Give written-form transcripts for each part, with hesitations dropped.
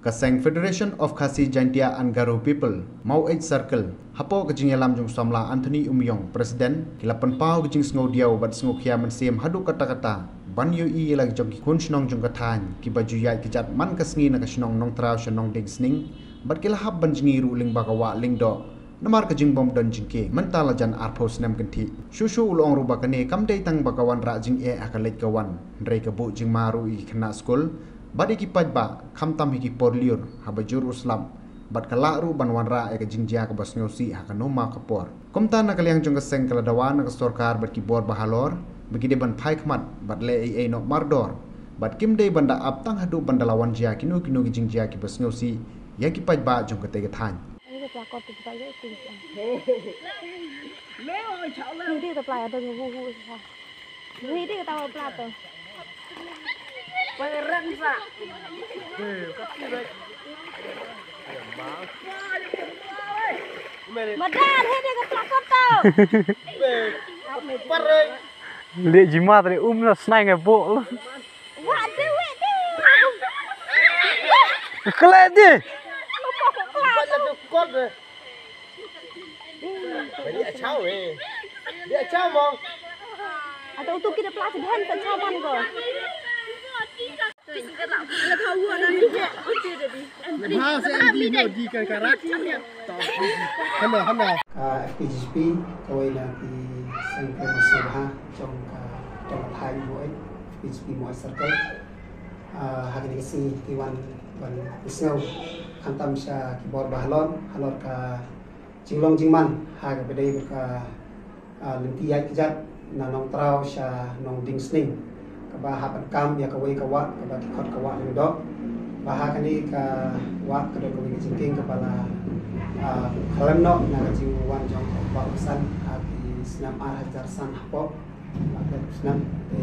Kaseng Federation of Khasi Jaintia and Garo People, Mau Age Circle, Hapo kejing yalam jung somla Anthony Umyong, Presiden, kilapan pau kejing sengo diau bat sengo kia mensiem hadu kata-kata, ban yu i lagi jong kun shnong jung katan, ki baju yai kejat man kasngi na kashnong nong trau shnong ding sning, bat kilahap ban jingi ru ling bakawa ling do, namar kejing bom don jingke, mentala jan arpos nem kenti, shushu ulong ru bakane kam day tang bakawan ra jing akalet kawan, rei kebu jing maru i kena skul, Badi ki pajba kham tam hiki porliur habajur uslam bat kala ru banwan ra e jingjia ka bas ngosi hakano ma kapor komta na kaliang jong kaseng kala dawan na sorkar bat ki bor bahalor bagi de ban phai khmat bat le e no mardor bat kim de banda ap tang hadu banda lawan jia kinu ki jingjia ki bas ngosi ya ki pajba jong ka te ga than Pangeran sa. Madan hede ka plakot tau. Lihat jimat tadi lah senai ngebok. Wah de. Kelet deh. Banyak kot deh. Dia chau Dia chau mong. Atau untuk kita pelatih dan pencaman kau. FPGP tôi là thì sang cái một số ha trong hai mỗi FPGP mỗi circle hai cái si thì one snow khăn tâm sa keyboard bahalon ka jinglong jingman hai cái đây ka lenti ai kejat na nong trau sa nong ding sning ka hapan kam ya ka wei ka wa ka ki khot ka wa ning do baha kani ka wa ka do ka jingking ka bala kalam no na ka jing wan jong ba usan ki snam ar hajar san hapo ka snam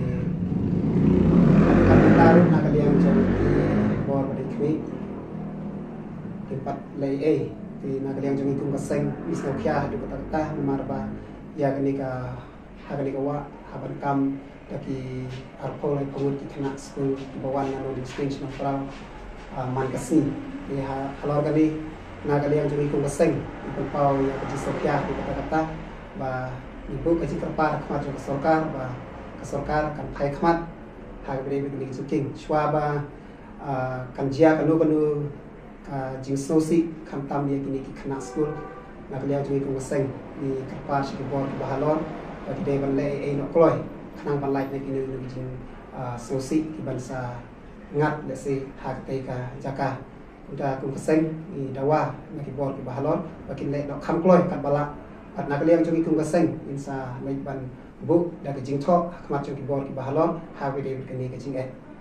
ka taru na ka liang jong ki bor ba dikwi tempat lei ti na ka liang jong itung ka seng isno kya du ka ta mar ba ya kani ka wa hapan kam Taki arpol ay pangud ki kena school bawan na di stage ng prang man kasi halor kali nagali ang jumi kung kaseng ikon pao ya kaji sokya di kata-kata ba ibu kaji kerpar khmat jong kasorkar kan khai khmat ha bere bi suking shwa ba kan jia kanu jing sosi kan tam ya kini ki kena school nagali ang jumi kung kaseng di kerpar si bor bahalor ba ki de ban le ai no kloy nang balai na kini jing sosi ki bansa ngat le se hak te ka jaka uda kum keseng ni dawa na ki bor ki bahalor bakin le no kham kloy kat bala at na kaliang jong kum keseng insa mai ban bu da ki jing tho khmat jong ki bor ki bahalor ha we de ki ni ka jing